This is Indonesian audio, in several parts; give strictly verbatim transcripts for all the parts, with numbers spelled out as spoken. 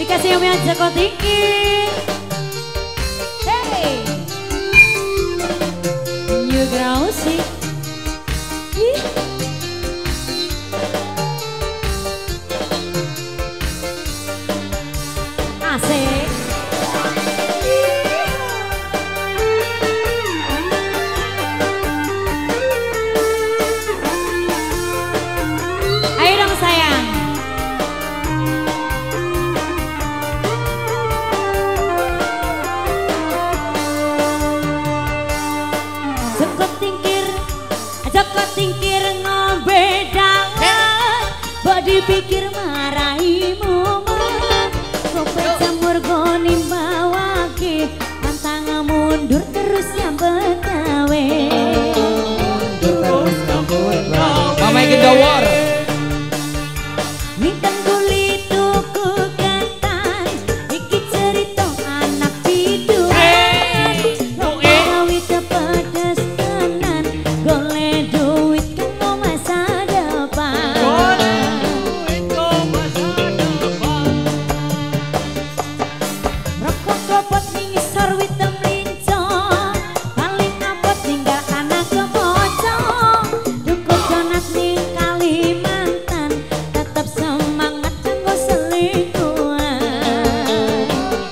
Dikasih yang Joko tinggi. Hey, New Grausi. Asik. Ayo dong sayang. Joko tingkir, Joko tingkir ngobedangan, mbok dipikir maraimu. Kopet jamur goni bawake, pantang mundur terus yang betawe. Mundur terus yang betawe. Mama ingin dawar. Minten kulit tuku ketan, iki cerita anak biduan. Gawe tepedes tenan, golek duit kanggo masa depan. Rokok kopot ning isor wit temlinco, paling apot tinggal anak kemoco. Duku donat ning Kalimantan, tetep semangat kanggo selingkuhan.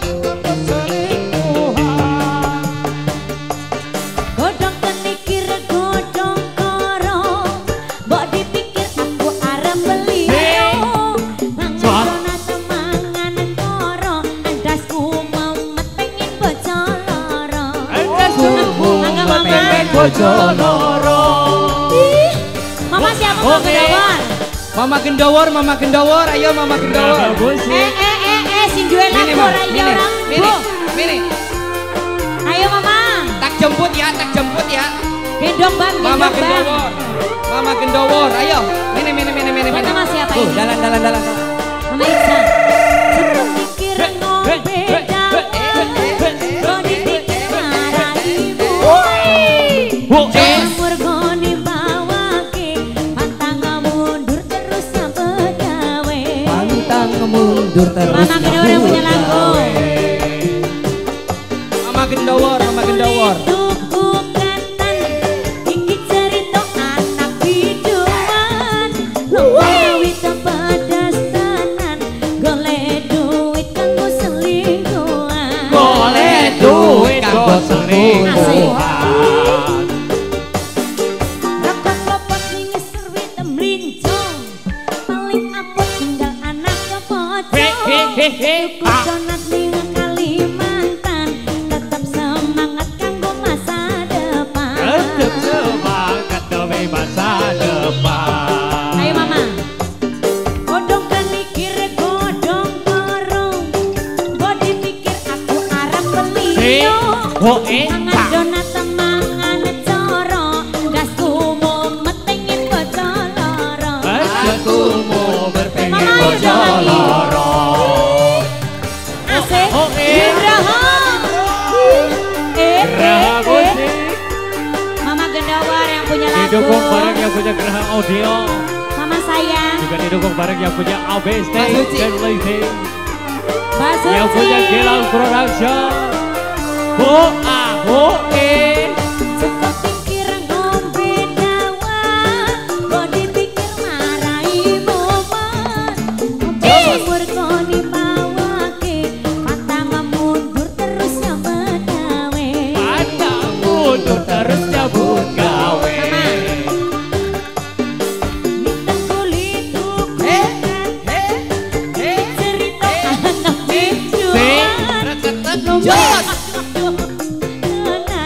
Godhong tenikir godhong koro, mbok dipikir aku arep beli. Mangan donat mangan koro, andasku memet pengen bojo loro. Mangga mama. Bojo loro. Mama siapa Mama Gendawar? Mama Gendawar, Mama Gendawar, ayo Mama Gendawar. Eh eh eh eh sing duwe lagu ora iya orang. Mini, mini. Ayo mama. Tak jemput ya, tak jemput ya. Gendong bang, Mama gendong bang. Gendawar. Mama Gendawar, ayo. Mini, mini, mini, mini. Buat mama siapa Tuh, ini? dalan, dalan, dalan. Mama Iksan. Sebelum pikir ngobedakan, kok dipikir maraimu. Jamur goni bawake, pantang mundur terus sampai gawe. Pantang mundur terus. Mama Gendawar yang punya lagu. Mama Gendawar, Mama Gendawar. Tuku ketan, iki cerita anak biduan. Gawe tepedes tenan, golek duit kanggo selingkuhan. Golek duit kanggo selingkuhan. Rokok kopot ning isor wit temlincong, paling apot tinggal anak kemoco. Tuku donat ning Kalimantan, tetep semangat kanggo masa depan. Tetep semangat demi masa depan. Ayo mama. Godhong kenikir godhong korong, mbok dipikir aku arep beli. Oh eh, Mangan donat mangan coro, gasku mumet pengen bojo loro. aku mau berpengen Mama, ayo bojo dong lagi. loro. Asik. Oh, eh. Geraha. Eh, Geraha eh, eh. musik Mama Gendawar yang punya lagu. didukung bareng yang punya Geraha Audio, Mama sayang. juga didukung bareng yang punya A B S Mas Uci. dan Lighting, Mas yang Uci. punya Gilang Production. Ho ah ho eh. Joko pikir ngobedakan, mbok dipikir maraimu man. Jamur goni bawake, pantang mundur terus yang bedawe. Pantang mundur terus nyambut gawe. Minten kulit tuku ketan, cerita anak biduan. Jos.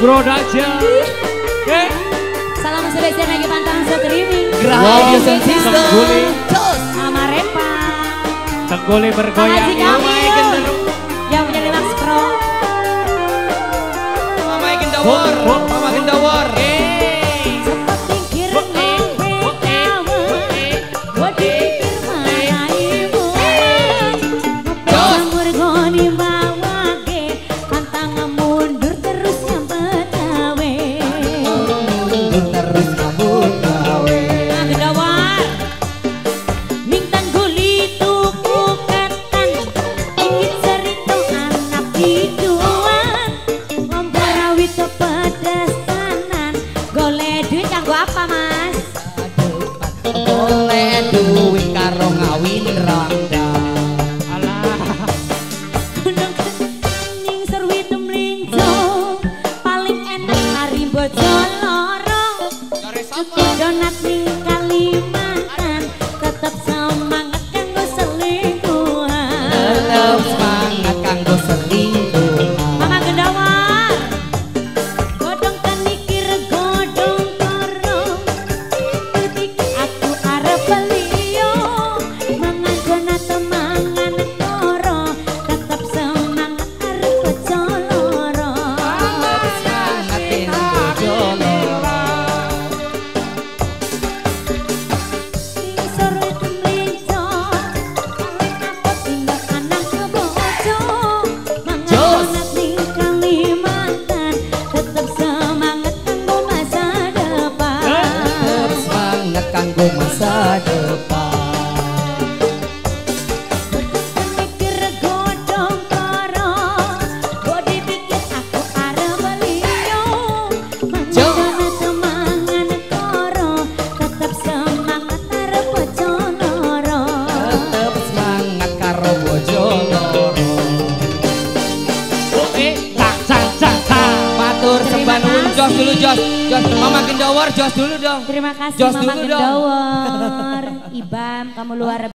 Production. Oke. Salam spesial lagi pantang streaming. Radio Sound System. Tengguli. Sama Repa. Tengguli bergoyang. Makasih Kamil. Yang punya Max Pro. Mama Gendawar, Mama Gendawar. Seperti kirengnya betawa. Buat dipikir mana ibu. Ngepasang murgoni bawage. Pantang mundur terus yang betawe. Terus kamu gawe. Mama Gendawar. Ning tangguli tuku ketan. Ingin cerita anak hiduan. Ngompor rawit pedas tanan. Golek duit kanggo apa mas? Boleh duit karo ngawin ronda. Alah. Gunung ning serwi temlinjo. Paling enak hari Bojoloro. Cukup donat ning Kalimantan. Tetep semangat kanggo selingkuhan. Tetep semangat kanggo selingkuh. Mama Gendawar. Godong tenikir godong korong. Ketik aku arep beliyo. Mangan donat mangan koro. Tetep semangat arep Bojoloro. Semangat ing Bojoloro. Ning sore temlinjo. Paling apot tinggal anak kebojo. Mangan Jos. donat ning Kalimantan. Tetep semangat kanggo masa depan. Tetep semangat kanggo masa depan. Mikir godong koro. Bodi pikir aku arep beliyo. Jo. Mangan mangan koro. Tetep semangat arep Bojoloro. Tetep semangat karo Bojoloro. Oke. Tak tak tak tak. Matur Terima sembah nuwun kasih. jos dulu jos. Jos Mama Gendawar jos dulu dong. Terima kasih Jos Mama dulu dong. Gendawar. Ibam kamu luar